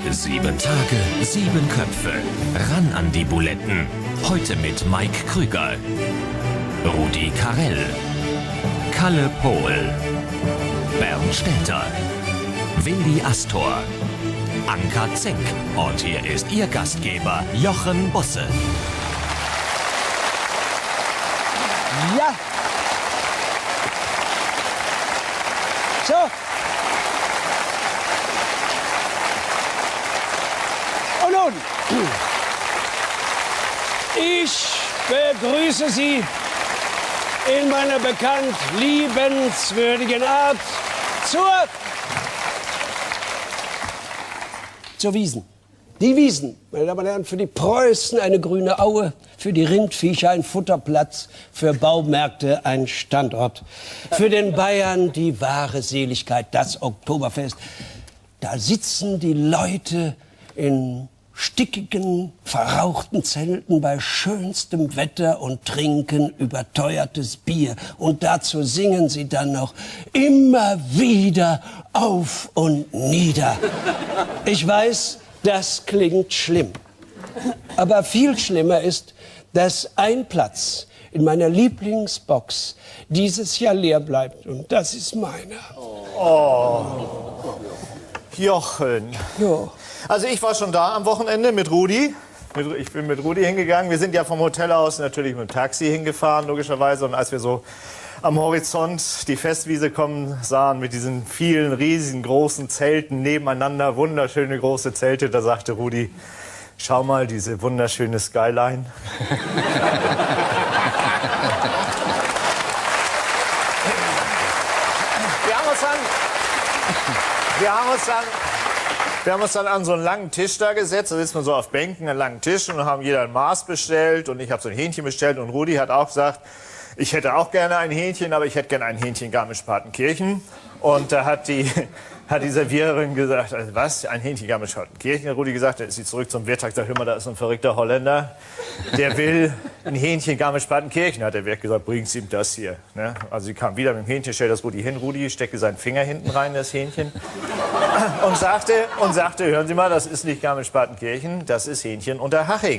7 Tage, 7 Köpfe. Ran an die Buletten. Heute mit Mike Krüger, Rudi Carrell, Kalle Pohl, Bernd Stelter, Willi Astor, Anka Zenk und hier ist Ihr Gastgeber Jochen Busse. Ja. So. Und nun, ich begrüße Sie in meiner bekannt liebenswürdigen Art zur Wiesn. Die Wiesn, meine Damen und Herren, für die Preußen eine grüne Aue, für die Rindviecher ein Futterplatz, für Baumärkte ein Standort, für den Bayern die wahre Seligkeit, das Oktoberfest. Da sitzen die Leute in stickigen, verrauchten Zelten bei schönstem Wetter und trinken überteuertes Bier. Und dazu singen sie dann noch immer wieder auf und nieder. Ich weiß, das klingt schlimm. Aber viel schlimmer ist, dass ein Platz in meiner Lieblingsbox dieses Jahr leer bleibt. Und das ist meiner. Oh. Jochen. Jo. Also ich war schon da am Wochenende mit Rudi. Ich bin mit Rudi hingegangen. Wir sind ja vom Hotel aus natürlich mit dem Taxi hingefahren, logischerweise. Und als wir so am Horizont die Festwiese kommen sahen mit diesen vielen riesigen großen Zelten nebeneinander, wunderschöne große Zelte, da sagte Rudi, schau mal, diese wunderschöne Skyline. Wir haben uns dann an so einen langen Tisch da gesetzt, da sitzt man so auf Bänken, einen langen Tisch und haben jeder ein Maß bestellt und ich habe so ein Hähnchen bestellt und Rudi hat auch gesagt, ich hätte auch gerne ein Hähnchen, aber ich hätte gerne ein Hähnchen Garmisch-Partenkirchen. Und da hat die Serviererin gesagt, also was, ein Hähnchen Garmisch-Partenkirchen? Rudi gesagt, dann ist sie zurück zum Wirt, sagt, hör mal, da ist ein verrückter Holländer, der will ein Hähnchen Garmisch-Partenkirchen. Hat der Wirt gesagt, bringen Sie ihm das hier. Ne? Also sie kam wieder mit dem Hähnchen, stellt das Rudi hin, Rudi steckte seinen Finger hinten rein, das Hähnchen, und sagte, hören Sie mal, das ist nicht Garmisch-Partenkirchen, das ist Hähnchen Unterhaching.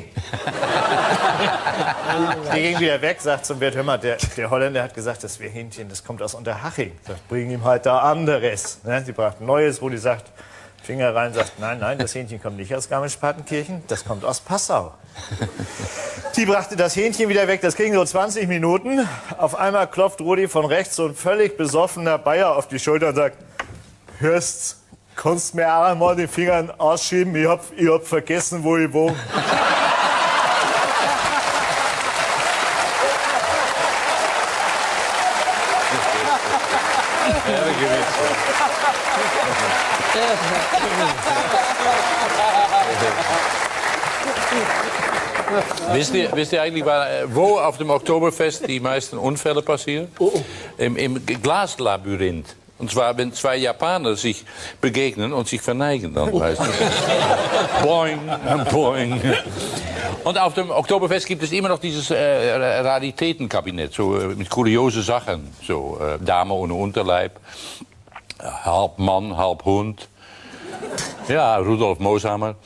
Die ging wieder weg, sagt zum Wirt, hör mal, der Holländer hat gesagt, das wäre Hähnchen, das kommt aus Unterhaching. Sagt, bringen ihm halt da anderes. Ne? Sie brachten Neues, Rudi sagt, Finger rein, sagt, nein, nein, das Hähnchen kommt nicht aus Garmisch-Partenkirchen, das kommt aus Passau. Die brachte das Hähnchen wieder weg, das ging so 20 Minuten. Auf einmal klopft Rudi von rechts so ein völlig besoffener Bayer auf die Schulter und sagt, hörst, kannst mir auch einmal die Finger ausschieben, ich hab vergessen, wo ich wohne. Wisst ihr eigentlich, wo auf dem Oktoberfest die meisten Unfälle passieren? Im Glaslabyrinth. Und zwar, wenn zwei Japaner sich begegnen und sich verneigen dann, weißt du. Boing, boing. Und auf dem Oktoberfest gibt es immer noch dieses Raritätenkabinett, so mit kuriose Sachen. So Dame ohne Unterleib, halb Mann, halb Hund. Ja, Rudolf Mooshammer.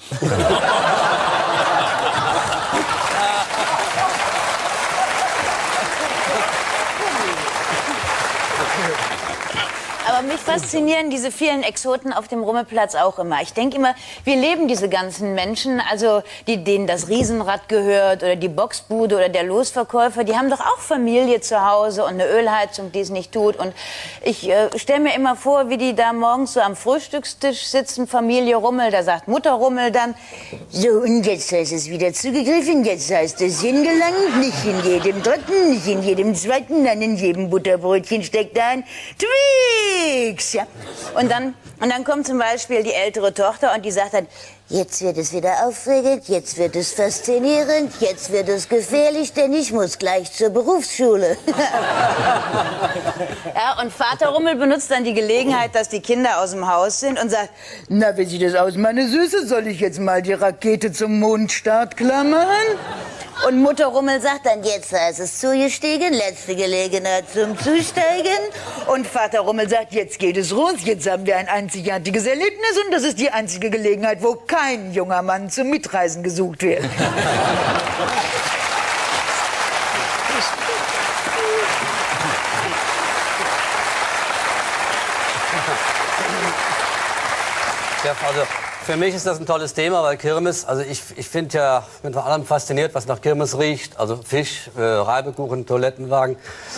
Aber mich faszinieren diese vielen Exoten auf dem Rummelplatz auch immer. Ich denke immer, wir leben diese ganzen Menschen, also denen das Riesenrad gehört oder die Boxbude oder der Losverkäufer, die haben doch auch Familie zu Hause und eine Ölheizung, die es nicht tut. Und ich stelle mir immer vor, wie die da morgens so am Frühstückstisch sitzen, Familie Rummel, da sagt Mutter Rummel dann, so und jetzt heißt es wieder zugegriffen, jetzt heißt es hingelangt, nicht in jedem dritten, nicht in jedem zweiten, dann in jedem Butterbrötchen steckt ein Twix. Ja. Und dann kommt zum Beispiel die ältere Tochter und die sagt dann, jetzt wird es wieder aufregend, jetzt wird es faszinierend, jetzt wird es gefährlich, denn ich muss gleich zur Berufsschule. Ja, und Vater Rummel benutzt dann die Gelegenheit, dass die Kinder aus dem Haus sind und sagt, na, wie sieht es aus, meine Süße, soll ich jetzt mal die Rakete zum Mondstart klammern? Und Mutter Rummel sagt dann, jetzt heißt es zugestiegen, letzte Gelegenheit zum Zusteigen. Und Vater Rummel sagt, jetzt geht es los, jetzt haben wir ein einzigartiges Erlebnis und das ist die einzige Gelegenheit, wo kein junger Mann zum Mitreisen gesucht wird. Ja, also für mich ist das ein tolles Thema, weil Kirmes, also ich finde ja, ich bin vor allem fasziniert, was nach Kirmes riecht. Also Fisch, Reibekuchen, Toilettenwagen.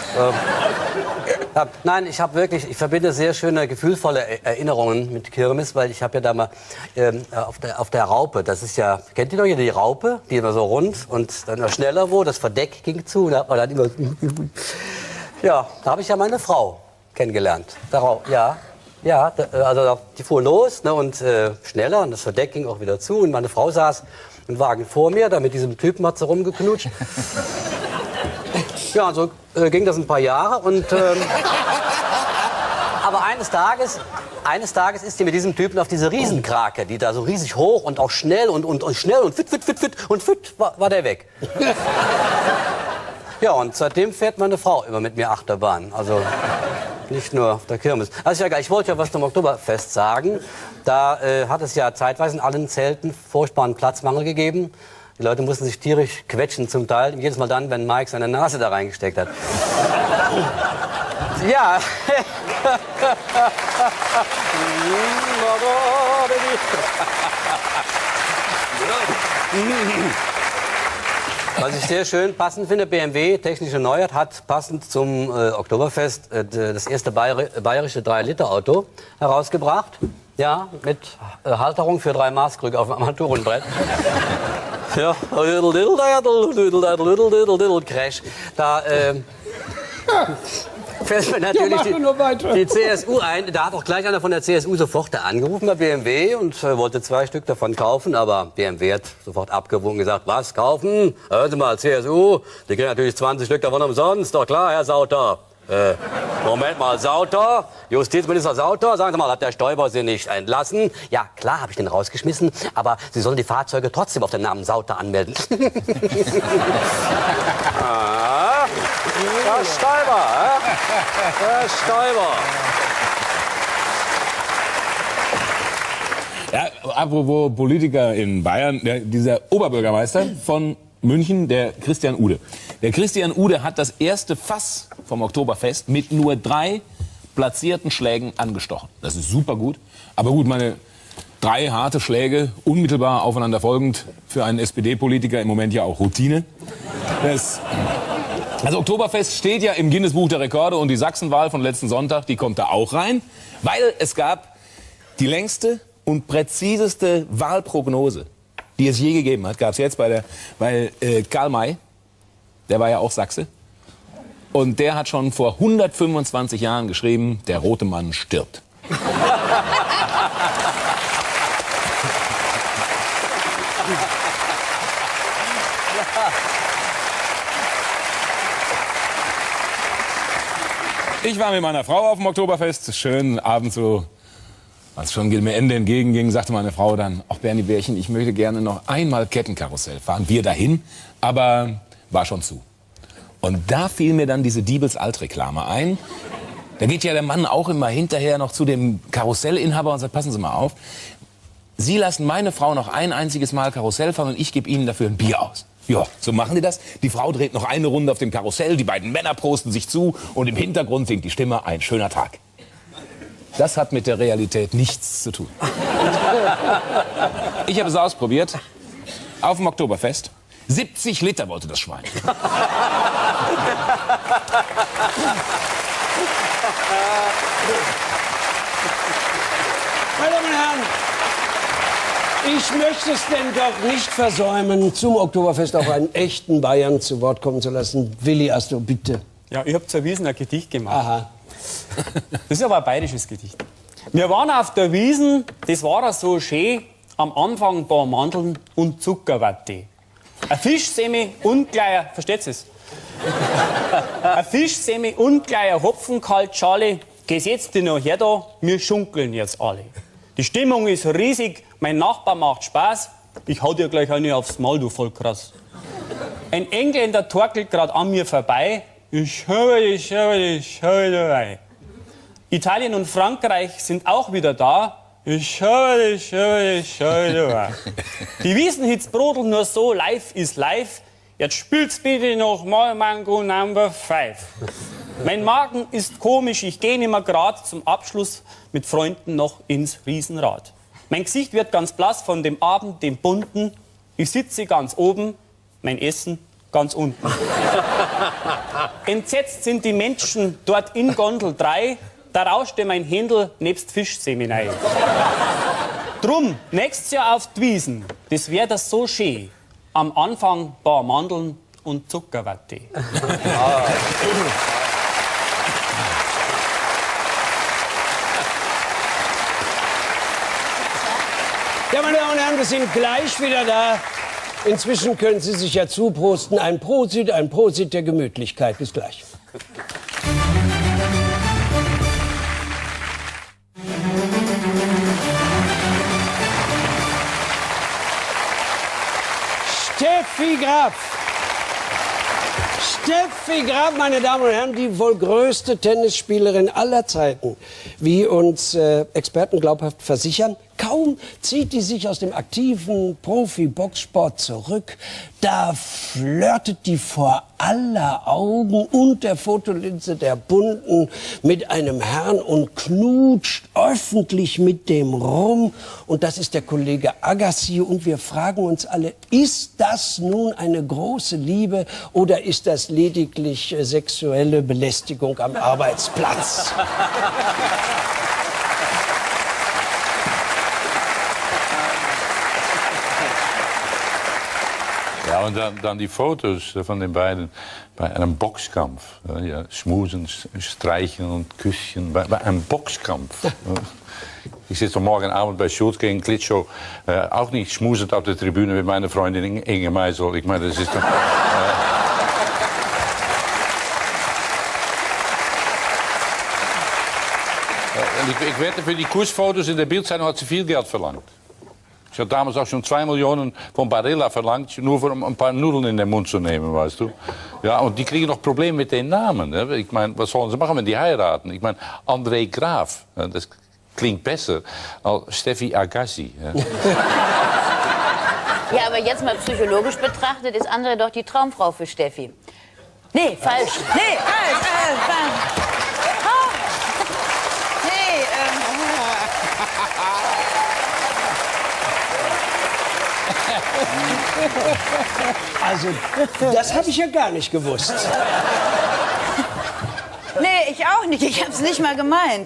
Nein, ich verbinde sehr schöne, gefühlvolle Erinnerungen mit Kirmes, weil ich habe ja da mal auf der Raupe, das ist ja, kennt ihr noch die Raupe, die immer so rund und dann noch schneller wurde, das Verdeck ging zu und da hat man dann immer, ja, da habe ich ja meine Frau kennengelernt. Ja, also die fuhr los, ne, und schneller und das Verdeck ging auch wieder zu und meine Frau saß im Wagen vor mir, da mit diesem Typen hat sie rumgeknutscht. Ja, so ging das ein paar Jahre und aber eines Tages ist sie mit diesem Typen auf diese Riesenkrake, die da so riesig hoch und auch schnell und schnell und fit war der weg. Ja, und seitdem fährt meine Frau immer mit mir Achterbahn. Also nicht nur auf der Kirmes. Also ja, ich wollte ja was zum Oktoberfest sagen. Da hat es ja zeitweise in allen Zelten furchtbaren Platzmangel gegeben. Die Leute mussten sich tierisch quetschen zum Teil. Jedes Mal dann, wenn Mike seine Nase da reingesteckt hat. Ja. Was ich sehr schön passend finde, BMW, technische Neuheit, hat passend zum Oktoberfest das erste bayerische 3-Liter-Auto herausgebracht. Ja, mit Halterung für 3 Maßkrüge auf dem Armaturenbrett. Ja, Crash. Da fällt mir natürlich die CSU ein. Da hat auch gleich einer von der CSU sofort angerufen bei BMW und wollte 2 Stück davon kaufen. Aber BMW hat sofort abgewogen und gesagt, was kaufen? Hören Sie mal, CSU, die kriegen natürlich 20 Stück davon umsonst. Doch klar, Herr Sauter. Moment mal, Sauter, Justizminister Sauter, sagen Sie mal, hat der Stoiber Sie nicht entlassen? Ja, klar, habe ich den rausgeschmissen, aber Sie sollen die Fahrzeuge trotzdem auf den Namen Sauter anmelden. Ah, Herr Stoiber, Herr Stoiber. Ja, apropos Politiker in Bayern, dieser Oberbürgermeister von München, der Christian Ude. Der Christian Ude hat das erste Fass vom Oktoberfest mit nur 3 platzierten Schlägen angestochen. Das ist super gut. Aber gut, meine 3 harte Schläge, unmittelbar aufeinander folgend, für einen SPD-Politiker im Moment ja auch Routine. Das Oktoberfest steht ja im Guinness-Buch der Rekorde und die Sachsenwahl von letzten Sonntag, die kommt da auch rein, weil es gab die längste und präziseste Wahlprognose, die es je gegeben hat, gab es jetzt weil Karl May, der war ja auch Sachse, und der hat schon vor 125 Jahren geschrieben, der rote Mann stirbt. Ich war mit meiner Frau auf dem Oktoberfest, schön abends so, als schon mir Ende entgegenging, sagte meine Frau dann, ach Bernie Bärchen, ich möchte gerne noch einmal Kettenkarussell fahren. Wir dahin, aber war schon zu. Und da fiel mir dann diese Diebels-Alt-Reklame ein. Da geht ja der Mann auch immer hinterher noch zu dem Karussellinhaber und sagt, passen Sie mal auf, Sie lassen meine Frau noch ein einziges Mal Karussell fahren und ich gebe Ihnen dafür ein Bier aus. Ja, so machen die das. Die Frau dreht noch eine Runde auf dem Karussell, die beiden Männer prosten sich zu und im Hintergrund singt die Stimme, ein schöner Tag. Das hat mit der Realität nichts zu tun. Ich habe es ausprobiert, auf dem Oktoberfest. 70 Liter wollte das Schwein. Meine Damen und Herren, ich möchte es denn doch nicht versäumen, zum Oktoberfest auch einen echten Bayern zu Wort kommen zu lassen. Willi Astro, bitte. Ja, ich habe zur Wiesn ein Gedicht gemacht. Aha. Das ist aber ein bayerisches Gedicht. Wir waren auf der Wiesn, das war so schön, am Anfang ein paar Mandeln und Zuckerwatte. Ein Fischsemi und gleich, versteht ihr es? Ein Fischsemi und gleich ein Hopfenkaltschale. Gesetzt dich noch her da, wir schunkeln jetzt alle. Die Stimmung ist riesig, mein Nachbar macht Spaß. Ich hau dir gleich eine aufs Maul, du voll krass. Ein Engländer torkelt gerade an mir vorbei. Ich höre dich, höre dich, höre dich. Italien und Frankreich sind auch wieder da. Ich höre dich, höre dich, höre dich. Die Wiesenhits brodeln nur so, live ist live. Jetzt spielt's bitte noch mal Mango Number 5. Mein Magen ist komisch, ich gehe immer grad zum Abschluss mit Freunden noch ins Riesenrad. Mein Gesicht wird ganz blass von dem Abend, dem bunten. Ich sitze ganz oben, mein Essen ganz unten. Entsetzt sind die Menschen dort in Gondel 3. Da rauschte mein Händel nebst Fischseminei. Drum, nächstes Jahr auf die Wiesen, das wär das so schön. Am Anfang paar Mandeln und Zuckerwatte. Ja, meine Damen und Herren, wir sind gleich wieder da. Inzwischen können Sie sich ja zuprosten. Ein Prosit der Gemütlichkeit. Bis gleich. Steffi Graf. Steffi Graf, meine Damen und Herren, die wohl größte Tennisspielerin aller Zeiten. Wie uns Experten glaubhaft versichern, kaum zieht die sich aus dem aktiven Profi-Boxsport zurück, da flirtet die vor aller Augen und der Fotolinse der Bunten mit einem Herrn und knutscht öffentlich mit dem rum. Und das ist der Kollege Agassi. Und wir fragen uns alle, ist das nun eine große Liebe oder ist das lediglich sexuelle Belästigung am Arbeitsplatz? Ja, und dann die Fotos von den beiden bei einem Boxkampf. Ja, schmusen, streichen und Küsschen bei einem Boxkampf. Ich sitze morgen Abend bei Schulz gegen Klitschko, auch nicht schmusend auf der Tribüne mit meiner Freundin Inge Meisel. Ich meine, das ist doch... Ich wette, für die Kussfotos in der Bildzeitung hat sie viel Geld verlangt. Ich habe damals auch schon 2 Millionen von Barilla verlangt, nur für ein paar Nudeln in den Mund zu nehmen, weißt du. Ja, und die kriegen noch Probleme mit den Namen. Ne? Ich meine, was sollen sie machen, wenn die heiraten? Ich meine, André Graf, das klingt besser als Steffi Agassi. Ja. Ja, aber jetzt mal psychologisch betrachtet ist André doch die Traumfrau für Steffi. Nee, falsch. Nee, falsch. Also, das habe ich ja gar nicht gewusst. Nee, ich auch nicht. Ich habe es nicht mal gemeint.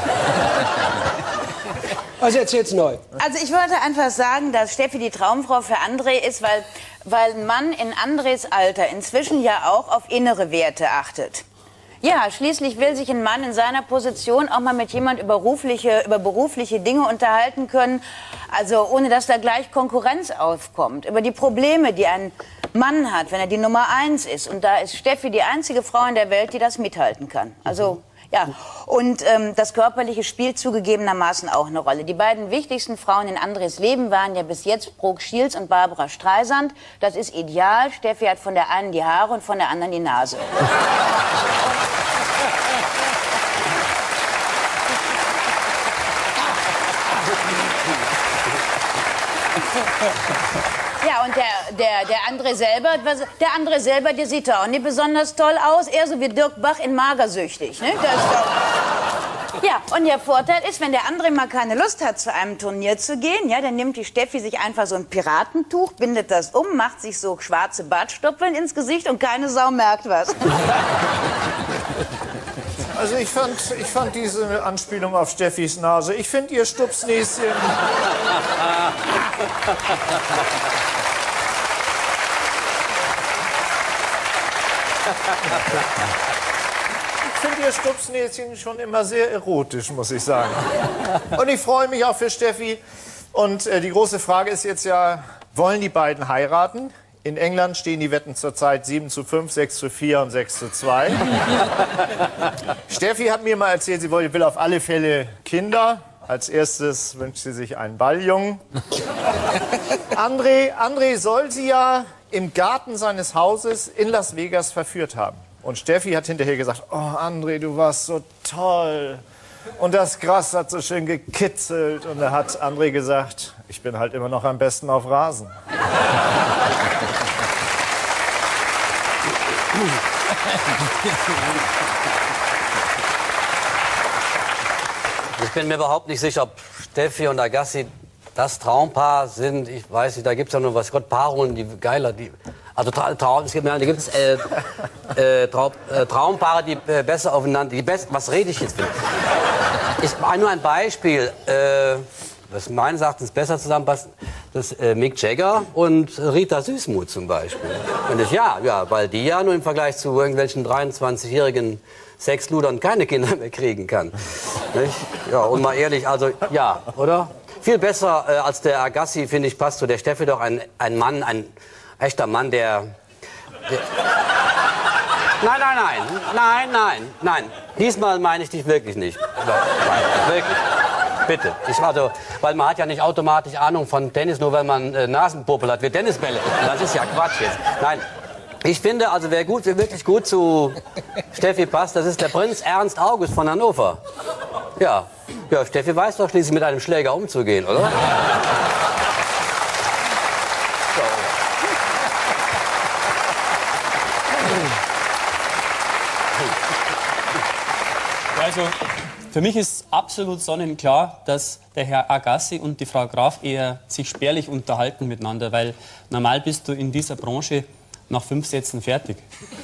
Also erzähl's neu. Also ich wollte einfach sagen, dass Steffi die Traumfrau für André ist, weil ein Mann in Andres Alter inzwischen ja auch auf innere Werte achtet. Ja, schließlich will sich ein Mann in seiner Position auch mal mit jemand über berufliche Dinge unterhalten können, also ohne dass da gleich Konkurrenz aufkommt. Über die Probleme, die ein Mann hat, wenn er die Nummer 1 ist. Und da ist Steffi die einzige Frau in der Welt, die das mithalten kann. Also, ja. Und das körperliche spielt zugegebenermaßen auch eine Rolle. Die beiden wichtigsten Frauen in Andres Leben waren ja bis jetzt Brooke Shields und Barbara Streisand. Das ist ideal. Steffi hat von der einen die Haare und von der anderen die Nase. Ja, und der André selber, der sieht doch auch nicht besonders toll aus. Eher so wie Dirk Bach in Magersüchtig. Ne? Das ist doch... Ja, und der Vorteil ist, wenn der André mal keine Lust hat, zu einem Turnier zu gehen, ja, dann nimmt die Steffi sich einfach so ein Piratentuch, bindet das um, macht sich so schwarze Bartstoppeln ins Gesicht und keine Sau merkt was. Also ich fand diese Anspielung auf Steffis Nase, ich finde ihr Stupsnäschen... Ich finde ihr Stupsnäschen schon immer sehr erotisch, muss ich sagen. Und ich freue mich auch für Steffi. Und die große Frage ist jetzt ja, wollen die beiden heiraten? In England stehen die Wetten zurzeit 7:5, 6:4 und 6:2. Steffi hat mir mal erzählt, sie will auf alle Fälle Kinder. Als erstes wünscht sie sich einen Balljungen. André soll sie ja im Garten seines Hauses in Las Vegas verführt haben. Und Steffi hat hinterher gesagt, oh André, du warst so toll. Und das Gras hat so schön gekitzelt. Und da hat André gesagt, ich bin halt immer noch am besten auf Rasen. Ich bin mir überhaupt nicht sicher, ob Steffi und Agassi das Traumpaar sind. Ich weiß nicht, da gibt es ja nur was Gott, Paarungen, die geiler, die... Also es gibt Traumpaare, die besser aufeinander... was rede ich jetzt? Ich meine nur ein Beispiel, das meines Erachtens besser zusammenpasst, das Mick Jagger und Rita Süßmuth zum Beispiel. Und ja, weil die ja nur im Vergleich zu irgendwelchen 23-jährigen Sexludern keine Kinder mehr kriegen kann. Nicht? Ja, und mal ehrlich, also ja, oder? Viel besser als der Agassi, finde ich, passt zu der Steffi doch ein Mann, ein echter Mann, der... Nein. Diesmal meine ich dich wirklich nicht. Nein, wirklich. Bitte. Weil man hat ja nicht automatisch Ahnung von Tennis, nur weil man Nasenpopel hat wie Tennisbälle. Das ist ja Quatsch jetzt. Nein. Ich finde, also wer wirklich gut zu Steffi passt, das ist der Prinz Ernst August von Hannover. Ja, Steffi weiß doch schließlich mit einem Schläger umzugehen, oder? Also, für mich ist absolut sonnenklar, dass der Herr Agassi und die Frau Graf eher sich spärlich unterhalten miteinander, weil normal bist du in dieser Branche nach 5 Sätzen fertig.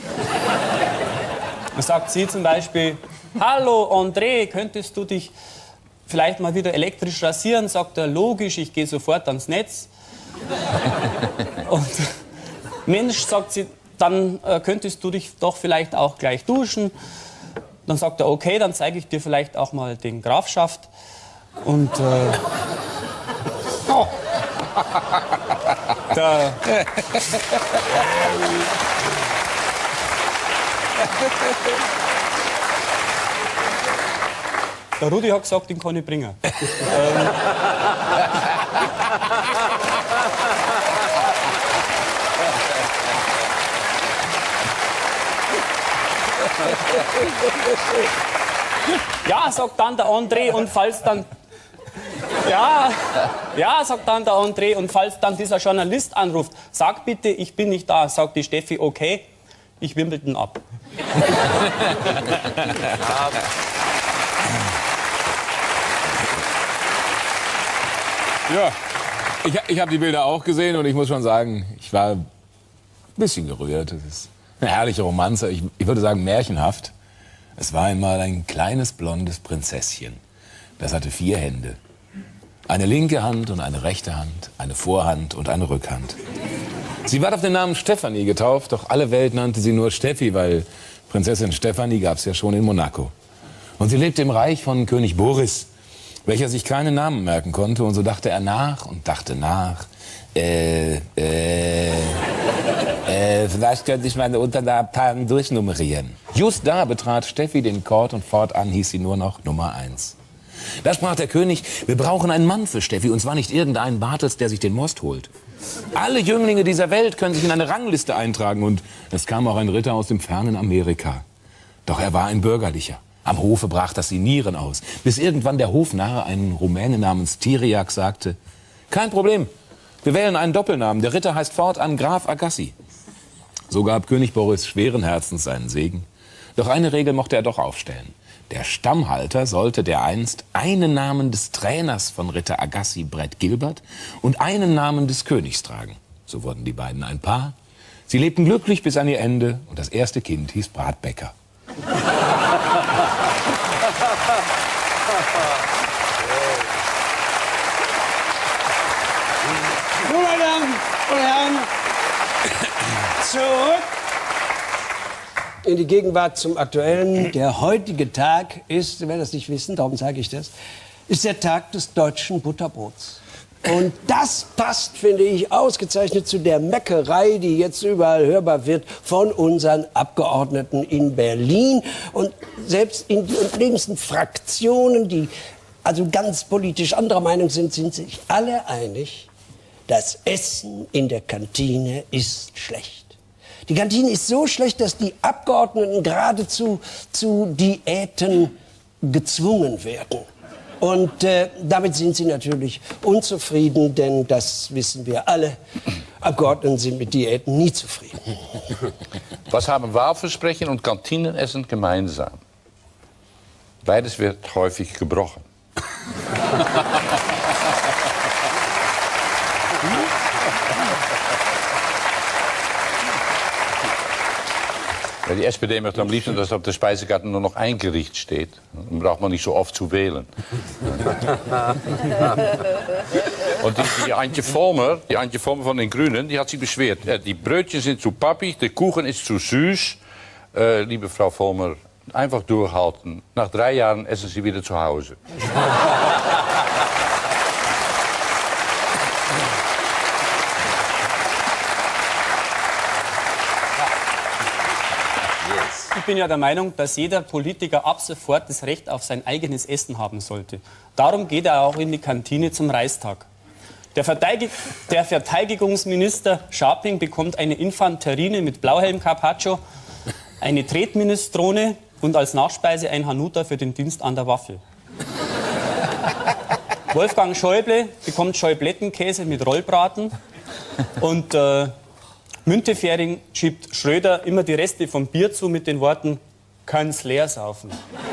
Dann sagt sie zum Beispiel, hallo André, könntest du dich vielleicht mal wieder elektrisch rasieren? Sagt er, logisch, ich gehe sofort ans Netz. Und Mensch, sagt sie, dann könntest du dich doch vielleicht auch gleich duschen. Dann sagt er, okay, dann zeige ich dir vielleicht auch mal den Grafschaft. Und der Rudi hat gesagt, den kann ich bringen. Ja, sagt dann der André, und falls dann... Ja, sagt dann der André, und falls dann dieser Journalist anruft, sag bitte, ich bin nicht da. Sagt die Steffi, okay, ich Wimbledon ab. Ja, ich habe die Bilder auch gesehen und ich muss schon sagen, ich war ein bisschen gerührt. Es ist eine herrliche Romanze, ich würde sagen märchenhaft. Es war einmal ein kleines blondes Prinzesschen. Das hatte 4 Hände. Eine linke Hand und eine rechte Hand, eine Vorhand und eine Rückhand. Sie war auf den Namen Stefanie getauft, doch alle Welt nannte sie nur Steffi, weil Prinzessin Stefanie gab es ja schon in Monaco. Und sie lebte im Reich von König Boris, welcher sich keinen Namen merken konnte. Und so dachte er nach und dachte nach. Vielleicht könnte ich meine Unternamen durchnummerieren. Just da betrat Steffi den Court und fortan hieß sie nur noch Nummer 1. Da sprach der König, wir brauchen einen Mann für Steffi, und zwar nicht irgendeinen Bartels, der sich den Most holt. Alle Jünglinge dieser Welt können sich in eine Rangliste eintragen, und es kam auch ein Ritter aus dem fernen Amerika. Doch er war ein Bürgerlicher. Am Hofe brach das die Nieren aus, bis irgendwann der Hofnarr, ein Rumäne namens Tiriac, sagte, kein Problem, wir wählen einen Doppelnamen, der Ritter heißt fortan Graf Agassi. So gab König Boris schweren Herzens seinen Segen. Doch eine Regel mochte er doch aufstellen. Der Stammhalter sollte dereinst einen Namen des Trainers von Ritter Agassi, Brett Gilbert, und einen Namen des Königs tragen. So wurden die beiden ein Paar. Sie lebten glücklich bis an ihr Ende, und das erste Kind hieß Bratbecker. So, meine Damen und Herren, zurück in die Gegenwart zum Aktuellen. Der heutige Tag ist, Sie werden das nicht wissen, darum sage ich das, ist der Tag des deutschen Butterbrots. Und das passt, finde ich, ausgezeichnet zu der Meckerei, die jetzt überall hörbar wird von unseren Abgeordneten in Berlin. Und selbst in den unterlegensten Fraktionen, die also ganz politisch anderer Meinung sind, sind sich alle einig, das Essen in der Kantine ist schlecht. Die Kantine ist so schlecht, dass die Abgeordneten geradezu zu Diäten gezwungen werden. Und damit sind sie natürlich unzufrieden, denn das wissen wir alle. Abgeordneten sind mit Diäten nie zufrieden. Was haben Wahlversprechen und Kantinenessen gemeinsam? Beides wird häufig gebrochen. Ja, die SPD möchte am liebsten, dass auf der Speisekarte nur noch ein Gericht steht. Dann braucht man nicht so oft zu wählen. Und die Antje Vollmer von den Grünen, die hat sich beschwert. Die Brötchen sind zu pappig, der Kuchen ist zu süß. Liebe Frau Vollmer, einfach durchhalten. Nach 3 Jahren essen Sie wieder zu Hause. Ich bin ja der Meinung, dass jeder Politiker ab sofort das Recht auf sein eigenes Essen haben sollte. Darum geht er auch in die Kantine zum Reichstag. Der Verteidigungsminister Scharping bekommt eine Infanterine mit Blauhelm-Carpaccio, eine Tretminestrone und als Nachspeise ein Hanuta für den Dienst an der Waffel. Wolfgang Schäuble bekommt Scheublettenkäse mit Rollbraten und Müntefering schiebt Schröder immer die Reste vom Bier zu mit den Worten, kann's leer saufen.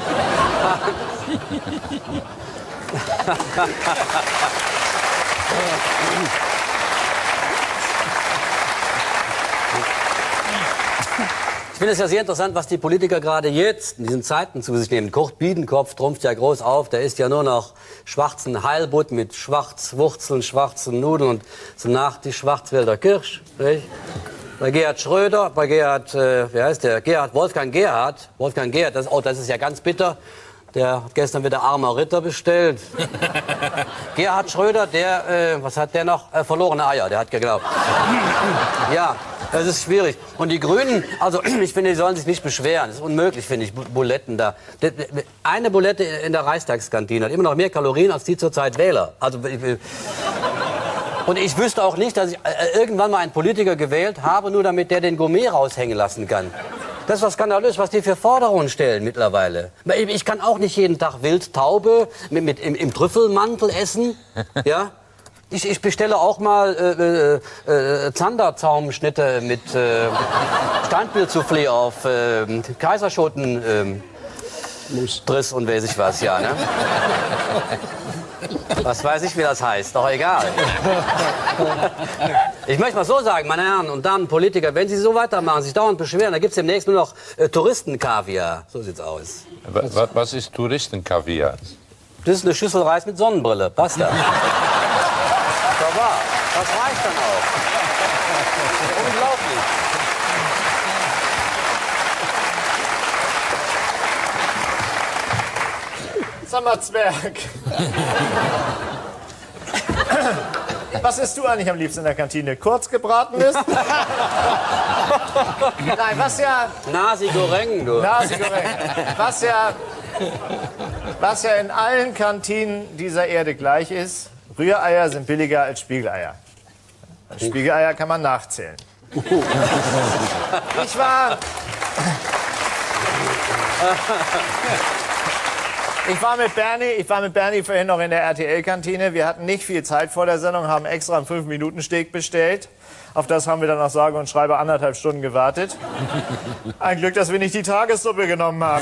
Ich finde es ja sehr interessant, was die Politiker gerade jetzt in diesen Zeiten zu sich nehmen. Kurt Biedenkopf trumpft ja groß auf, der isst ja nur noch schwarzen Heilbutt mit Schwarzwurzeln, schwarzen Nudeln und zum Nachtisch Schwarzwälder Kirsch. Nicht? Bei Gerhard Schröder, bei Gerhard, wie heißt der? Wolfgang Gerhard, das ist ja ganz bitter. Der hat gestern wieder armer Ritter bestellt. Gerhard Schröder, der, was hat der noch? Verlorene Eier, der hat geglaubt. Ja, das ist schwierig. Und die Grünen, also ich finde, die sollen sich nicht beschweren. Das ist unmöglich, finde ich, Buletten da. Eine Bulette in der Reichstagskantine hat immer noch mehr Kalorien als die zurzeit Wähler. Also, und ich wüsste auch nicht, dass ich irgendwann mal einen Politiker gewählt habe, nur damit der den Gourmet raushängen lassen kann. Das ist was skandalös, was die für Forderungen stellen mittlerweile. Ich kann auch nicht jeden Tag Wildtaube im Trüffelmantel essen. Ja? Ich bestelle auch mal Zanderzaumschnitte mit Steinpilzsoufflé auf Kaiserschoten Driss und weiß ich was, ja, ne? Was weiß ich, wie das heißt, doch egal. Ich möchte mal so sagen, meine Herren und Damen Politiker, wenn Sie so weitermachen, sich dauernd beschweren, dann gibt es demnächst nur noch Touristenkaviar. So sieht's aus. Was ist Touristenkaviar? Das ist eine Schüssel Reis mit Sonnenbrille. Basta. Das reicht dann auch. Unglaublich. Sag mal, Zwerg. Was isst du eigentlich am liebsten in der Kantine? Kurzgebratenes? Nein, was ja... Nasi Goreng, du. Nasi Goreng. Was ja in allen Kantinen dieser Erde gleich ist, Rühreier sind billiger als Spiegeleier. Spiegeleier kann man nachzählen. Ich war mit Bernie vorhin noch in der RTL-Kantine. Wir hatten nicht viel Zeit vor der Sendung, haben extra einen 5-Minuten-Steak bestellt. Auf das haben wir dann nach sage und schreibe 1,5 Stunden gewartet. Ein Glück, dass wir nicht die Tagessuppe genommen haben.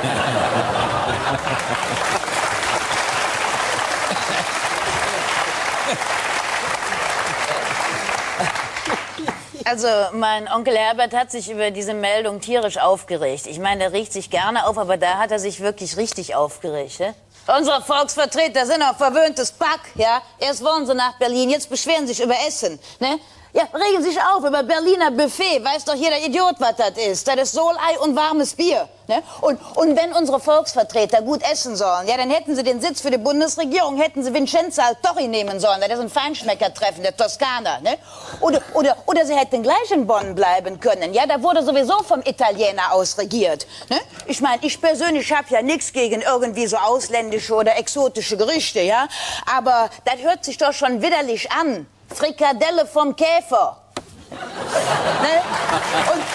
Also, mein Onkel Herbert hat sich über diese Meldung tierisch aufgeregt. Ich meine, er regt sich gerne auf, aber da hat er sich wirklich richtig aufgeregt. Ne? Unsere Volksvertreter sind auch verwöhntes Pack, ja? Erst wollen sie nach Berlin, jetzt beschweren sie sich über Essen, ne? Ja, regen sich auf über Berliner Buffet. Weiß doch jeder Idiot, was das ist. Das ist Solei und warmes Bier. Ne? Und wenn unsere Volksvertreter gut essen sollen, ja, dann hätten sie den Sitz für die Bundesregierung, hätten sie Vincenzo Altori nehmen sollen. Das ist ein Feinschmeckertreffen, der Toskana. Ne? Oder sie hätten gleich in Bonn bleiben können. Ja, da wurde sowieso vom Italiener aus regiert. Ne? Ich meine, ich persönlich habe ja nichts gegen irgendwie so ausländische oder exotische Gerichte, ja. Aber das hört sich doch schon widerlich an. Frikadelle vom Käfer. Ne? Und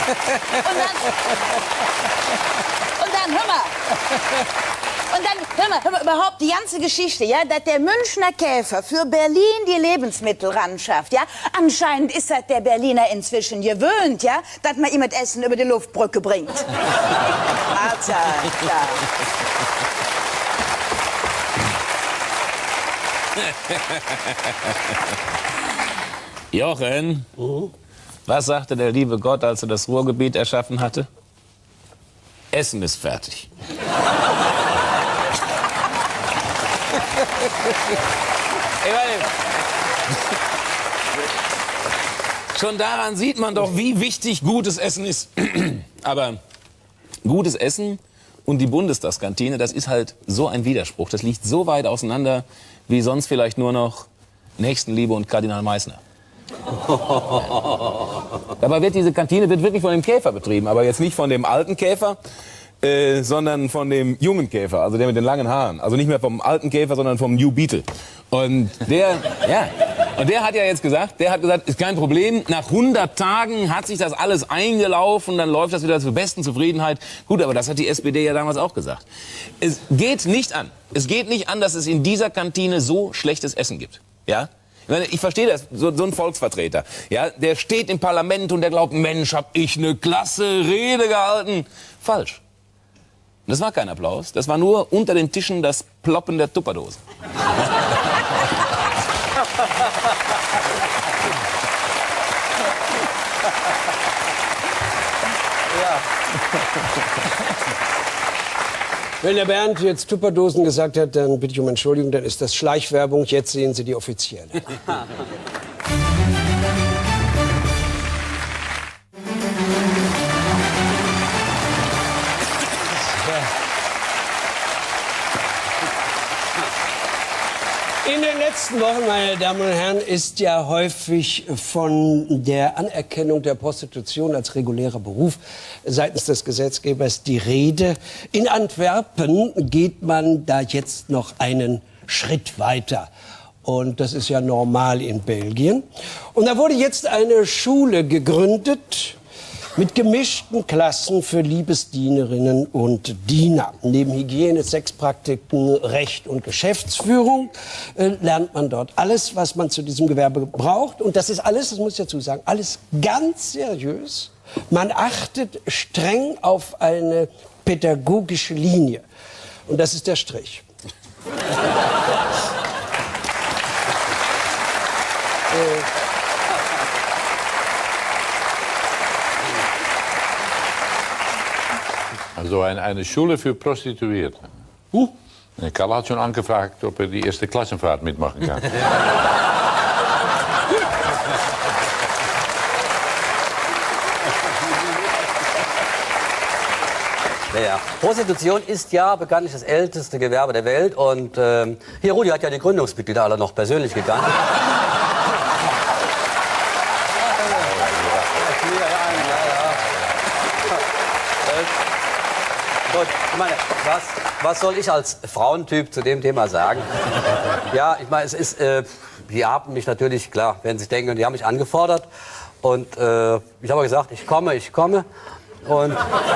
dann, hör mal. Und dann, hör mal, überhaupt die ganze Geschichte, ja, dass der Münchner Käfer für Berlin die Lebensmittel ranschafft, ja. Anscheinend ist das der Berliner inzwischen gewöhnt, ja, dass man ihm das Essen über die Luftbrücke bringt. Mahlzeit, ja. Jochen, was sagte der liebe Gott, als er das Ruhrgebiet erschaffen hatte? Essen ist fertig. Schon daran sieht man doch, wie wichtig gutes Essen ist. Aber gutes Essen und die Bundestagskantine, das ist halt so ein Widerspruch. Das liegt so weit auseinander, wie sonst vielleicht nur noch Nächstenliebe und Kardinal Meissner. Dabei wird diese Kantine wirklich von dem Käfer betrieben, aber jetzt nicht von dem alten Käfer, sondern von dem jungen Käfer, also der mit den langen Haaren. Also nicht mehr vom alten Käfer, sondern vom New Beetle. Und der hat ja jetzt gesagt, ist kein Problem, nach 100 Tagen hat sich das alles eingelaufen, dann läuft das wieder zur besten Zufriedenheit. Gut, aber das hat die SPD ja damals auch gesagt. Es geht nicht an, dass es in dieser Kantine so schlechtes Essen gibt. Ja? Ich verstehe das, so ein Volksvertreter, ja, der steht im Parlament und der glaubt, Mensch, hab ich eine klasse Rede gehalten. Falsch. Das war kein Applaus, das war nur unter den Tischen das Ploppen der Tupperdosen. Wenn der Bernd jetzt Tupperdosen gesagt hat, dann bitte ich um Entschuldigung, dann ist das Schleichwerbung. Jetzt sehen Sie die offizielle. In den letzten Wochen, meine Damen und Herren, ist ja häufig von der Anerkennung der Prostitution als regulärer Beruf seitens des Gesetzgebers die Rede. In Antwerpen geht man da jetzt noch einen Schritt weiter. Und das ist ja normal in Belgien. Und da wurde jetzt eine Schule gegründet mit gemischten Klassen für Liebesdienerinnen und Diener. Neben Hygiene, Sexpraktiken, Recht und Geschäftsführung lernt man dort alles, was man zu diesem Gewerbe braucht. Und das ist alles, das muss ich dazu sagen, alles ganz seriös. Man achtet streng auf eine pädagogische Linie. Und das ist der Strich. Also eine Schule für Prostituierte. Karl hat schon angefragt, ob er die erste Klassenfahrt mitmachen kann. Ja. Prostitution ist ja bekanntlich das älteste Gewerbe der Welt. Und hier, Rudi hat ja die Gründungsmitglieder alle noch persönlich gekannt. Gut, ich meine, was soll ich als Frauentyp zu dem Thema sagen? Ja, ich meine, es ist, die haben mich natürlich, klar, wenn Sie denken, die haben mich angefordert. Und ich habe gesagt, ich komme. Und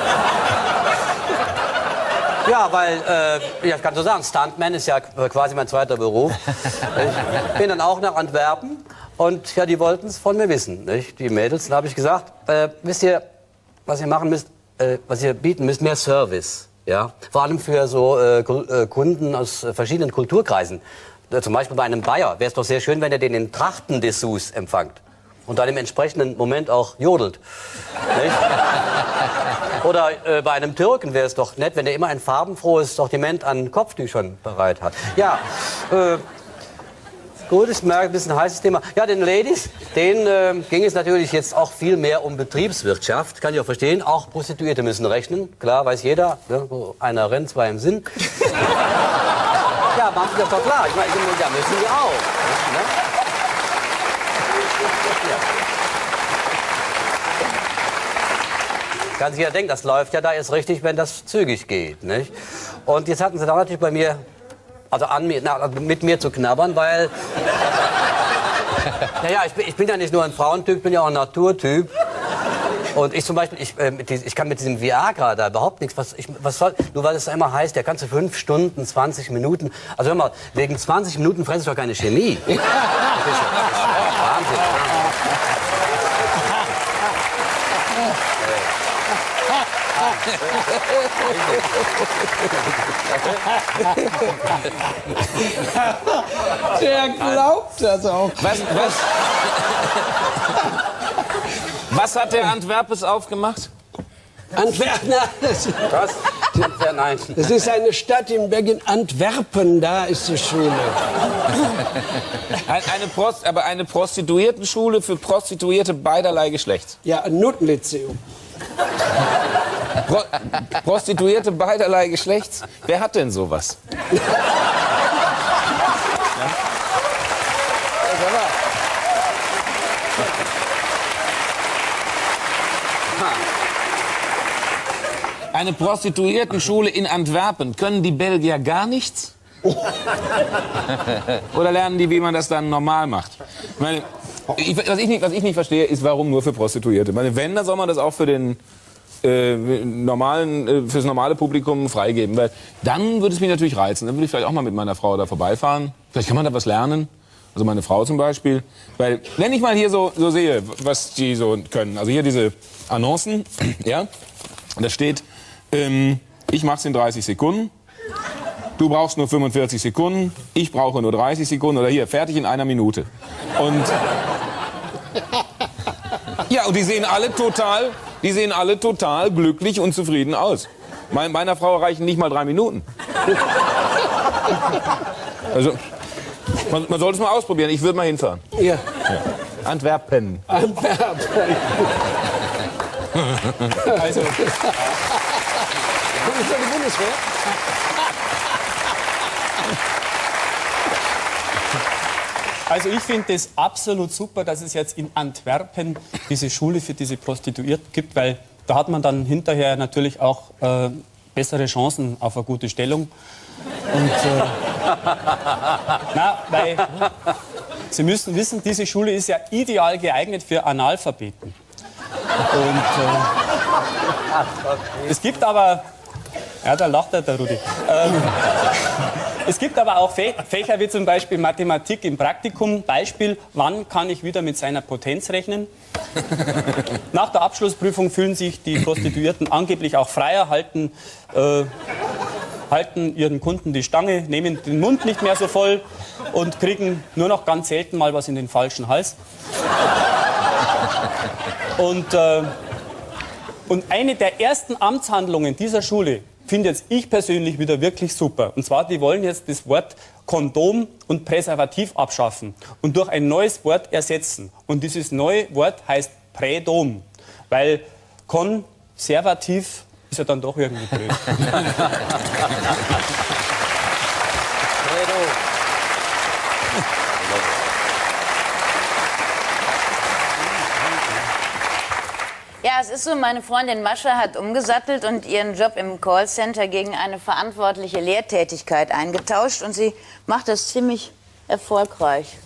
ja, weil, ich kann so sagen, Stuntman ist ja quasi mein zweiter Beruf. Ich bin dann auch nach Antwerpen und ja, die wollten es von mir wissen, nicht? Die Mädels. Dann habe ich gesagt, wisst ihr, was ihr machen müsst, was ihr bieten müsst, mehr Service. Ja? Vor allem für so Kunden aus verschiedenen Kulturkreisen. Zum Beispiel bei einem Bayer wäre es doch sehr schön, wenn er den in Trachtendessous empfängt. Und dann im entsprechenden Moment auch jodelt. Nicht? Oder bei einem Türken wäre es doch nett, wenn er immer ein farbenfrohes Sortiment an Kopftüchern bereit hat. Ja, gut, ich merke, ein bisschen ein heißes Thema. Ja, den Ladies, denen ging es natürlich jetzt auch viel mehr um Betriebswirtschaft. Kann ich auch verstehen. Auch Prostituierte müssen rechnen. Klar, weiß jeder. Ne? Wo einer rennt, zwei im Sinn. Ja, machen Sie das doch klar. Ich meine, ja, müssen Sie auch. Ne? Kann sich ja denken, das läuft ja da erst richtig, wenn das zügig geht, nicht? Und jetzt hatten sie da natürlich bei mir, also mit mir zu knabbern, weil Naja, ich bin ja nicht nur ein Frauentyp, ich bin ja auch ein Naturtyp. Und ich zum Beispiel, ich kann mit diesem Viagra da überhaupt nichts. Was soll, nur weil es immer heißt, der kannst du 5 Stunden, 20 Minuten. Also hör mal, wegen 20 Minuten fresse ich doch keine Chemie. Das ist Wahnsinn. Der glaubt das auch. Was hat der Antwerpes aufgemacht? Antwerpen, Was? Nein. das ist eine Stadt in Belgien, Antwerpen, da ist die Schule. Aber eine Prostituiertenschule für Prostituierte beiderlei Geschlechts. Ja, ein Nuttenlyzeum. Prostituierte beiderlei Geschlechts? Wer hat denn sowas? Eine Prostituiertenschule in Antwerpen. Können die Belgier gar nichts? Oder lernen die, wie man das dann normal macht? Ich meine, was ich nicht verstehe, ist, warum nur für Prostituierte. Ich meine, wenn, dann soll man das auch für den fürs normale Publikum freigeben. Weil dann würde es mich natürlich reizen. Dann würde ich vielleicht auch mal mit meiner Frau da vorbeifahren. Vielleicht kann man da was lernen. Also meine Frau zum Beispiel. Weil, wenn ich mal hier so sehe, was die so können. Also hier diese Annoncen, ja. Da steht, ich mach's in 30 Sekunden. Du brauchst nur 45 Sekunden. Ich brauche nur 30 Sekunden. Oder hier, fertig in 1 Minute. Und ja, und die sehen alle total glücklich und zufrieden aus. Meiner Frau reichen nicht mal 3 Minuten. Also, man sollte es mal ausprobieren. Ich würde mal hinfahren. Ja. Antwerpen. Antwerpen. Also, Wo ist denn die Bundeswehr? also ich finde es absolut super, dass es jetzt in Antwerpen diese Schule für diese Prostituierten gibt, weil da hat man dann hinterher natürlich auch bessere Chancen auf eine gute Stellung. Und, weil Sie müssen wissen, diese Schule ist ja ideal geeignet für Analphabeten. Und es gibt aber, ja, da lacht der Rudi. Es gibt aber auch Fächer wie zum Beispiel Mathematik im Praktikum. Beispiel, wann kann ich wieder mit seiner Potenz rechnen? Nach der Abschlussprüfung fühlen sich die Prostituierten angeblich auch freier, halten ihren Kunden die Stange, nehmen den Mund nicht mehr so voll und kriegen nur noch ganz selten mal was in den falschen Hals. Und eine der ersten Amtshandlungen dieser Schule finde jetzt ich persönlich wieder wirklich super. Und zwar, die wollen jetzt das Wort Kondom und Präservativ abschaffen und durch ein neues Wort ersetzen. Und dieses neue Wort heißt Prädom, weil Konservativ ist ja dann doch irgendwie blöd. Ja, es ist so, meine Freundin Mascha hat umgesattelt und ihren Job im Callcenter gegen eine verantwortliche Lehrtätigkeit eingetauscht und sie macht das ziemlich erfolgreich.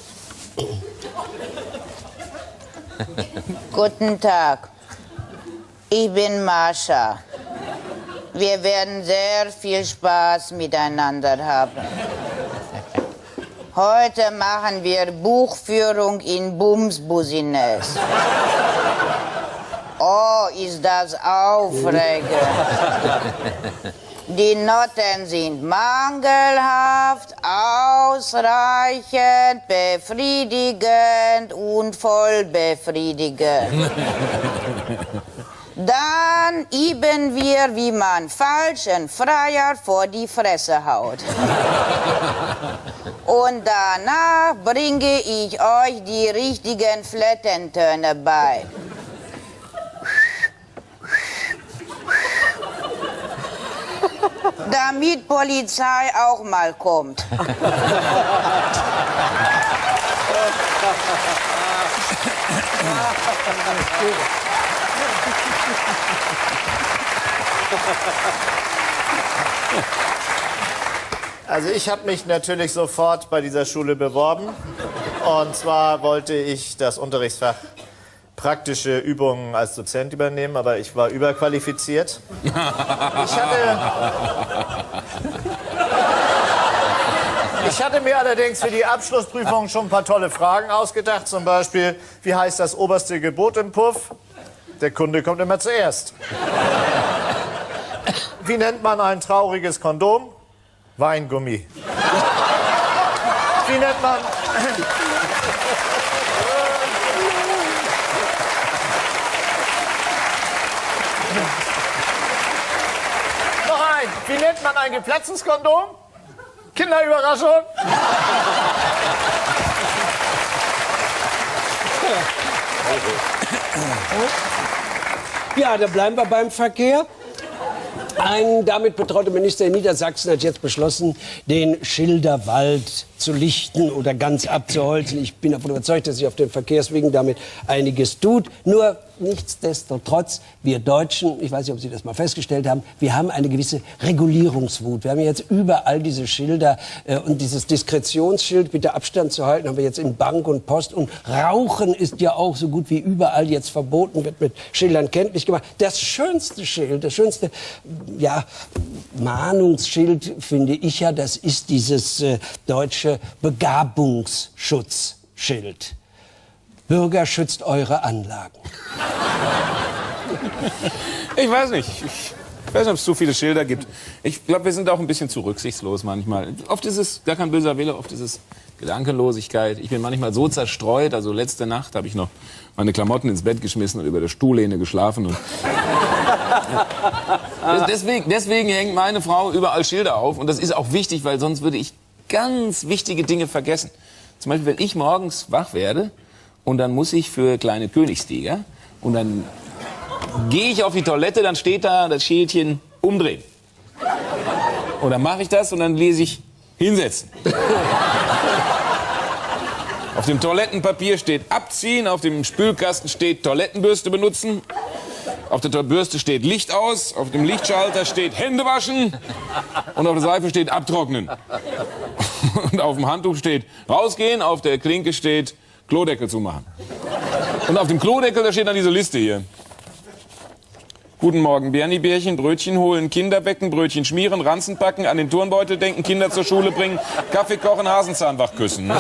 Guten Tag, ich bin Mascha. Wir werden sehr viel Spaß miteinander haben. Heute machen wir Buchführung in Bumsbusines. Oh, ist das aufregend. Die Noten sind mangelhaft, ausreichend, befriedigend und voll befriedigend. Dann üben wir, wie man falschen Freier vor die Fresse haut. Und danach bringe ich euch die richtigen Flettentöne bei. Damit Polizei auch mal kommt. Also ich habe mich natürlich sofort bei dieser Schule beworben. Und zwar wollte ich das Unterrichtsfach praktische Übungen als Dozent übernehmen, aber ich war überqualifiziert. Ich hatte mir allerdings für die Abschlussprüfung schon ein paar tolle Fragen ausgedacht. Zum Beispiel, wie heißt das oberste Gebot im Puff? Der Kunde kommt immer zuerst. Wie nennt man ein trauriges Kondom? Weingummi. Wie nennt man... Noch ein. Wie nennt man ein geplatztes Kondom? Kinderüberraschung. Ja, dann bleiben wir beim Verkehr. Ein damit betrauter Minister in Niedersachsen hat jetzt beschlossen, den Schilderwald zu lichten oder ganz abzuholzen. Ich bin davon überzeugt, dass sich auf den Verkehrswegen damit einiges tut. Nur nichtsdestotrotz, wir Deutschen, ich weiß nicht, ob Sie das mal festgestellt haben, wir haben eine gewisse Regulierungswut. Wir haben jetzt überall diese Schilder und dieses Diskretionsschild, bitte Abstand zu halten, haben wir jetzt in Bank und Post. Und Rauchen ist ja auch so gut wie überall jetzt verboten, wird mit Schildern kenntlich gemacht. Das schönste Schild, das schönste Mahnungsschild, finde ich ja, das ist dieses deutsche Begabungsschutzschild. Bürger, schützt eure Anlagen. Ich weiß nicht. Ich weiß nicht, ob es zu viele Schilder gibt. Ich glaube, wir sind auch ein bisschen zu rücksichtslos manchmal. Oft ist es gar kein böser Wille, oft ist es Gedankenlosigkeit. Ich bin manchmal so zerstreut. Also letzte Nacht habe ich noch meine Klamotten ins Bett geschmissen und über der Stuhllehne geschlafen. Und deswegen hängt meine Frau überall Schilder auf. Und das ist auch wichtig, weil sonst würde ich ganz wichtige Dinge vergessen. Zum Beispiel, wenn ich morgens wach werde und dann muss ich für kleine Königstiger und dann gehe ich auf die Toilette, dann steht da das Schildchen umdrehen. Und dann mache ich das und dann lese ich hinsetzen. Auf dem Toilettenpapier steht abziehen, auf dem Spülkasten steht Toilettenbürste benutzen, auf der Bürste steht Licht aus, auf dem Lichtschalter steht Hände waschen und auf der Seife steht abtrocknen. Und auf dem Handtuch steht rausgehen, auf der Klinke steht Klodeckel zumachen. Und auf dem Klodeckel, da steht dann diese Liste hier. Guten Morgen, Bernibärchen, Brötchen holen, Kinder wecken, Brötchen schmieren, Ranzen packen, an den Turnbeutel denken, Kinder zur Schule bringen, Kaffee kochen, Hasenzahnbach küssen.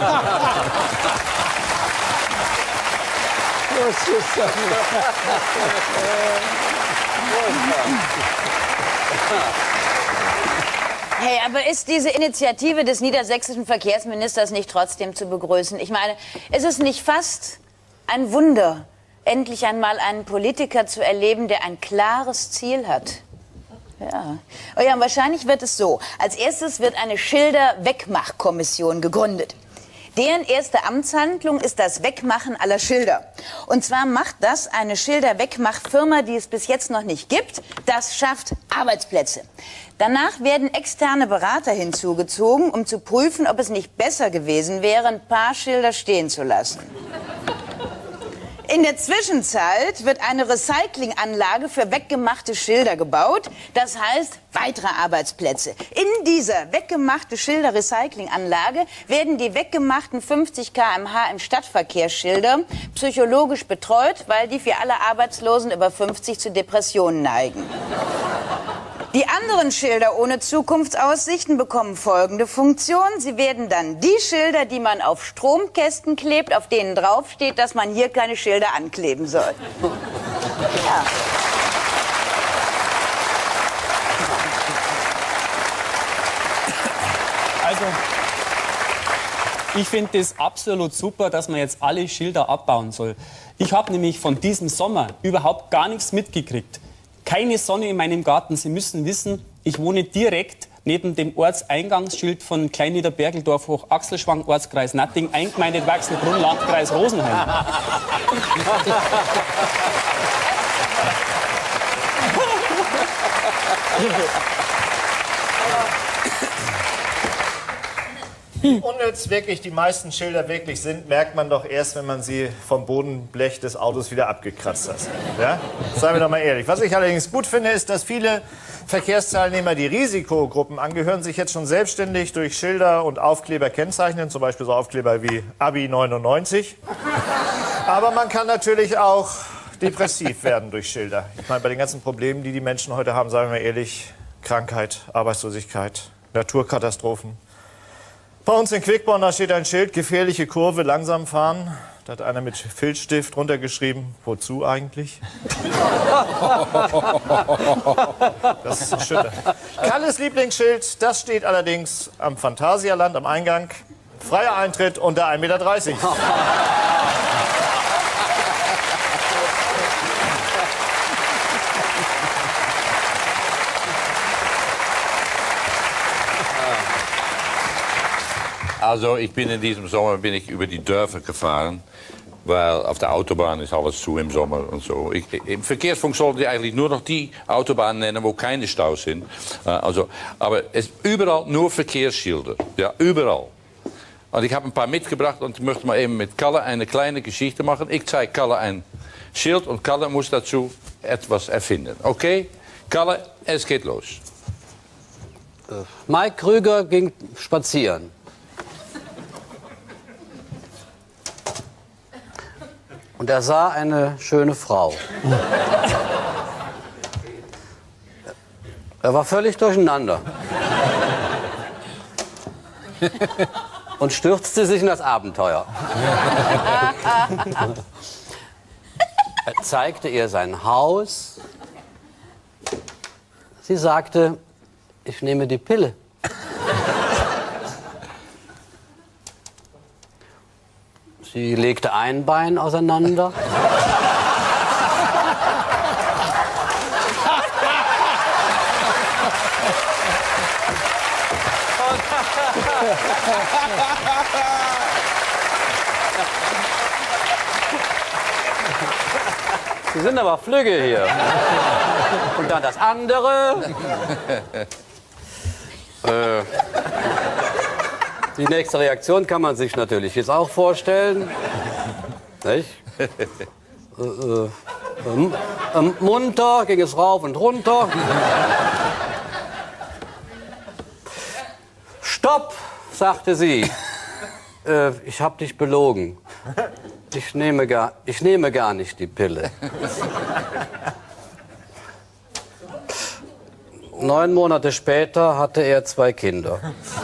Hey, aber ist diese Initiative des niedersächsischen Verkehrsministers nicht trotzdem zu begrüßen? Ich meine, ist es nicht fast ein Wunder, endlich einmal einen Politiker zu erleben, der ein klares Ziel hat? Ja. Oh ja, und wahrscheinlich wird es so. Als erstes wird eine Schilder-Wegmach-Kommission gegründet. Deren erste Amtshandlung ist das Wegmachen aller Schilder. Und zwar macht das eine Schilder-Wegmach-Firma, die es bis jetzt noch nicht gibt. Das schafft Arbeitsplätze. Danach werden externe Berater hinzugezogen, um zu prüfen, ob es nicht besser gewesen wäre, ein paar Schilder stehen zu lassen. In der Zwischenzeit wird eine Recyclinganlage für weggemachte Schilder gebaut. Das heißt, weitere Arbeitsplätze. In dieser weggemachte Schilder-Recyclinganlage werden die weggemachten 50 km/h im Stadtverkehrsschilder psychologisch betreut, weil die für alle Arbeitslosen über 50 zu Depressionen neigen. Die anderen Schilder ohne Zukunftsaussichten bekommen folgende Funktion. Sie werden dann die Schilder, die man auf Stromkästen klebt, auf denen draufsteht, dass man hier keine Schilder ankleben soll. Ja. Also, ich finde es absolut super, dass man jetzt alle Schilder abbauen soll. Ich habe nämlich von diesem Sommer überhaupt gar nichts mitgekriegt. Keine Sonne in meinem Garten. Sie müssen wissen, ich wohne direkt neben dem Ortseingangsschild von Kleinniederbergeldorf hoch Axelschwang, Ortskreis Natting, eingemeindet Weichselbrunn, Landkreis Rosenheim. Wie unnütz wirklich die meisten Schilder wirklich sind, merkt man doch erst, wenn man sie vom Bodenblech des Autos wieder abgekratzt hat. Ja? Seien wir doch mal ehrlich. Was ich allerdings gut finde, ist, dass viele Verkehrsteilnehmer, die Risikogruppen angehören, sich jetzt schon selbstständig durch Schilder und Aufkleber kennzeichnen, zum Beispiel so Aufkleber wie Abi 99. Aber man kann natürlich auch depressiv werden durch Schilder. Ich meine, bei den ganzen Problemen, die die Menschen heute haben, sagen wir ehrlich, Krankheit, Arbeitslosigkeit, Naturkatastrophen. Bei uns in Quickborn, da steht ein Schild, gefährliche Kurve, langsam fahren. Da hat einer mit Filzstift runtergeschrieben, wozu eigentlich? Das ist erschütternd. Kalles Lieblingsschild, das steht allerdings am Phantasialand am Eingang. Freier Eintritt unter 1,30 Meter. Also ich bin in diesem Sommer über die Dörfer gefahren, weil auf der Autobahn ist alles zu im Sommer und so. Im Verkehrsfunk sollten die eigentlich nur noch die Autobahnen nennen, wo keine Staus sind. Aber überall nur Verkehrsschilder, ja, überall. Und ich habe ein paar mitgebracht und ich möchte mal eben mit Kalle eine kleine Geschichte machen. Ich zeige Kalle ein Schild und Kalle muss dazu etwas erfinden. Okay? Kalle, es geht los. Mike Krüger ging spazieren. Und er sah eine schöne Frau. Er war völlig durcheinander. Und stürzte sich in das Abenteuer. Er zeigte ihr sein Haus. Sie sagte, ich nehme die Pille. Sie legte ein Bein auseinander. Sie sind aber flügge hier. Und dann das andere. Die nächste Reaktion kann man sich natürlich jetzt auch vorstellen. Nicht? Munter ging es rauf und runter. Stopp, sagte sie. Ich habe dich belogen. Ich nehme gar nicht die Pille. 9 Monate später hatte er 2 Kinder.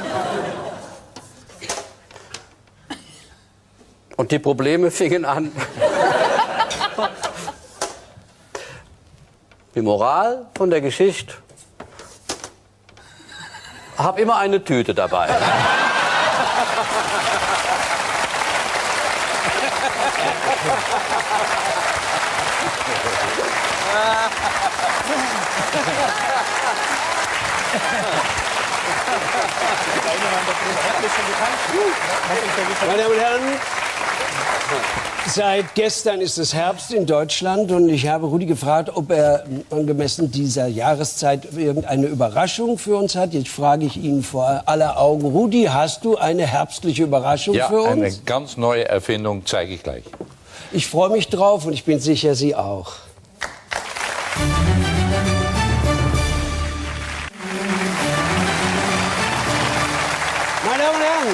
Und die Probleme fingen an. Die Moral von der Geschichte: Hab immer eine Tüte dabei. Meine Damen und Herren, seit gestern ist es Herbst in Deutschland und ich habe Rudi gefragt, ob er angemessen dieser Jahreszeit irgendeine Überraschung für uns hat. Jetzt frage ich ihn vor aller Augen, Rudi, hast du eine herbstliche Überraschung für uns? Ja, eine ganz neue Erfindung zeige ich gleich. Ich freue mich drauf und ich bin sicher, Sie auch. Meine Damen und Herren,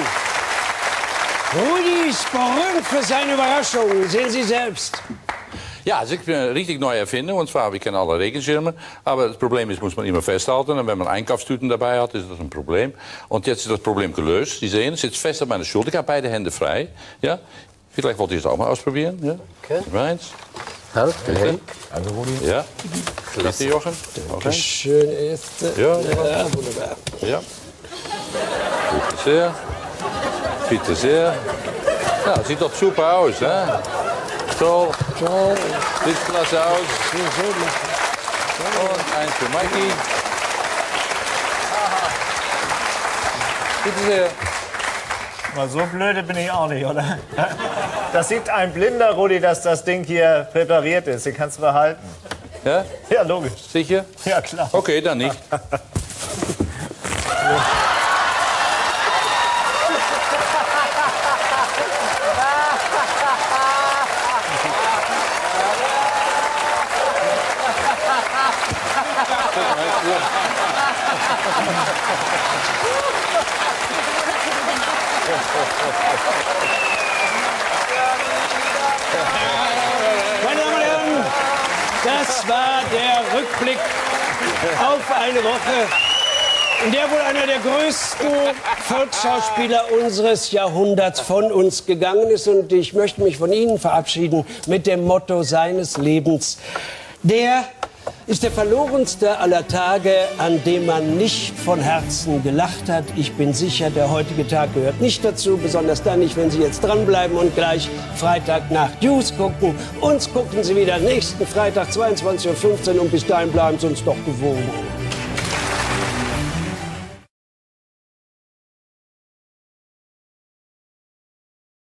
Rudi ist berühmt für seine Überraschungen. Sehen Sie selbst. Ja, also ich bin eine richtig neue Erfindung. Und zwar, wir kennen alle Regenschirme. Aber das Problem ist, muss man immer festhalten. Und wenn man Einkaufstüten dabei hat, ist das ein Problem. Und jetzt ist das Problem gelöst. Sie sehen, es sitzt fest an meiner Schulter. Ich habe beide Hände frei. Ja? Vielleicht wollt ihr es auch mal ausprobieren. Ja? Okay. Eins. Okay. Also, Rudi. Ja. Bitte, Jochen. Okay. Schön ist. Ja. Ja, wunderbar. Ja. Bitte sehr. Bitte sehr. Ja, sieht doch super aus, ne? Toll. Sieht klasse aus. Und eins für Mikey. Bitte sehr. Mal so blöde bin ich auch nicht, oder? Das sieht ein blinder, Rudi, dass das Ding hier präpariert ist. Den kannst du behalten. Ja? Ja, logisch. Sicher? Ja, klar. Okay, dann nicht. Meine Damen und Herren, das war der Rückblick auf eine Woche, in der wohl einer der größten Volksschauspieler unseres Jahrhunderts von uns gegangen ist. Und ich möchte mich von Ihnen verabschieden mit dem Motto seines Lebens. Der ist der verlorenste aller Tage, an dem man nicht von Herzen gelacht hat. Ich bin sicher, der heutige Tag gehört nicht dazu, besonders dann nicht, wenn Sie jetzt dranbleiben und gleich Freitag nach News gucken. Uns gucken Sie wieder nächsten Freitag 22:15 Uhr und bis dahin bleiben Sie uns doch gewogen.